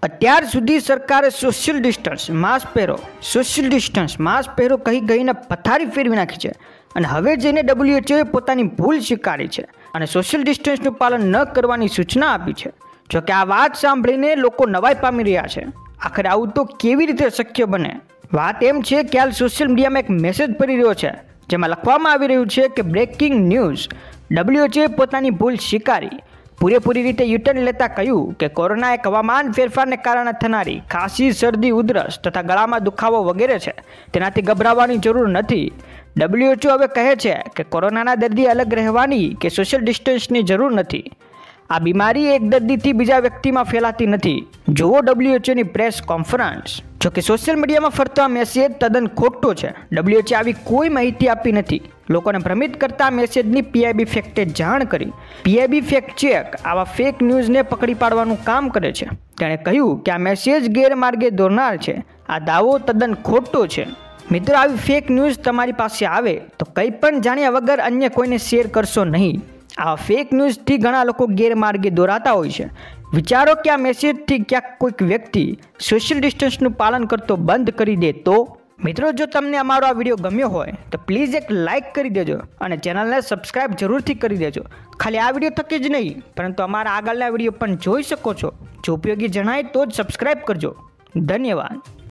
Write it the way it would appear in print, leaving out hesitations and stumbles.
અત્યાર સુધી સરકારે સોશિયલ ડિસ્ટન્સ માસ્ક પહેરો કહીને પથારી ફેરવી નાખી છે અને હવે જઈને WHOએ પોતાની ભૂલ સ્વીકારી છે અને સોશિયલ ડિસ્ટન્સનું પાલન ન કરવાની સૂચના આપી છે। જોકે આ વાત સાંભળીને લોકો નવાઈ પામી રહ્યા છે। આખરે આવું તો કેવી રીતે શક્ય બને? વાત એમ છે કે હાલ સોશિયલ મીડિયામાં એક મેસેજ ફરી રહ્યો છે જેમાં લખવામાં આવી રહ્યું છે કે બ્રેકિંગ ન્યૂઝ, WHOએ પોતાની ભૂલ સ્વીકારી। પૂરેપૂરી રીતે યુટર્ન લેતા કહ્યું કે કોરોના એક હવામાન ફેરફારને કારણે થનારી ખાંસી, શરદી, ઉધરસ તથા ગળામાં દુખાવો વગેરે છે, તેનાથી ગભરાવાની જરૂર નથી। WHO હવે કહે છે કે કોરોનાના દર્દી અલગ રહેવાની કે સોશિયલ ડિસ્ટન્સની જરૂર નથી। આ બીમારી એક દર્દીથી બીજા વ્યક્તિમાં ફેલાતી નથી। જુઓ WHOની પ્રેસ કોન્ફરન્સ। જોકે સોશિયલ મીડિયામાં ફરતો આ મેસેજ તદ્દન ખોટો છે। WHOએ આવી કોઈ માહિતી આપી નથી। લોકોને ભ્રમિત કરતા મેસેજની PIB ફેક્ટે જાણ કરી। PIB ફેક્ટ ચેક આવા ફેક ન્યૂઝને પકડી પાડવાનું કામ કરે છે। તેણે કહ્યું કે આ મેસેજ ગેરમાર્ગે દોરનાર છે। આ દાવો તદ્દન ખોટો છે। મિત્રો, આવી ફેક ન્યૂઝ તમારી પાસે આવે તો કંઈ પણ જાણ્યા વગર અન્ય કોઈને શેર કરશો નહીં। આવા ફેક ન્યૂઝથી ઘણા લોકો ગેરમાર્ગે દોરાતા હોય છે। વિચારો કે આ મેસેજથી ક્યાંક કોઈક વ્યક્તિ સોશિયલ ડિસ્ટન્સનું પાલન કરતો બંધ કરી દે તો? મિત્રો, જો તમને અમારો આ વિડીયો ગમ્યો હોય તો પ્લીઝ એક લાઇક કરી દેજો અને ચેનલને સબસ્ક્રાઇબ જરૂરથી કરી દેજો। ખાલી આ વિડીયો થકી જ નહીં પરંતુ અમારા આગળના વિડીયો પણ જોઈ શકો છો। જો ઉપયોગી જણાય તો જ સબસ્ક્રાઇબ કરજો। ધન્યવાદ।